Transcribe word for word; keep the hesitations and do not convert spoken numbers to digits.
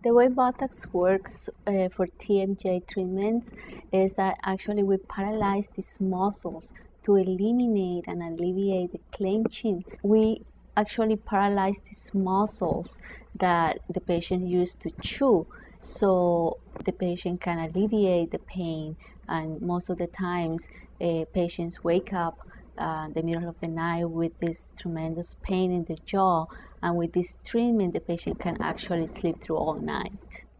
The way BOTOX works uh, for T M J treatments is that actually we paralyze these muscles to eliminate and alleviate the clenching. We actually paralyze these muscles that the patient used to chew, so the patient can alleviate the pain. And most of the times, uh, patients wake up Uh, the middle of the night with this tremendous pain in the jaw, and with this treatment the patient can actually sleep through all night.